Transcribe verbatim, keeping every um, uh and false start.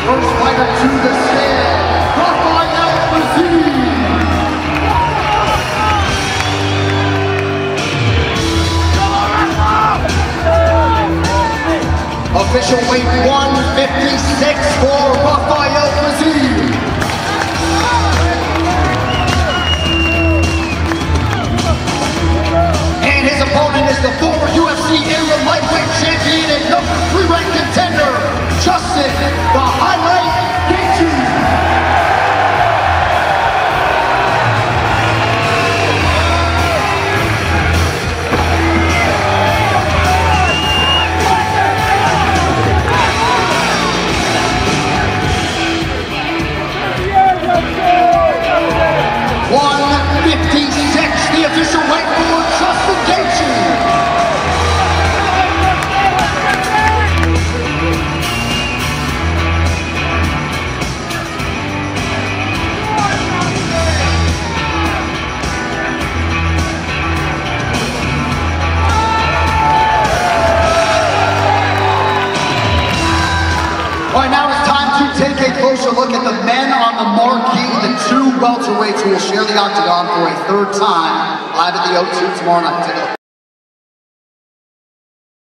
first fighter to the scale, Rafael Fiziev. Official weight one fifty-six for Rafael Fiziev. And his opponent is the former U F C area lightweight champion and number three ranked contender, Justin the Highlight Gaethje. one fifty-six, the official weight for Justin Gaethje. All right, now it's time to take a closer look at the men on the marquee, the two welterweights who will share the octagon for a third time live at the O two tomorrow night. Take a look.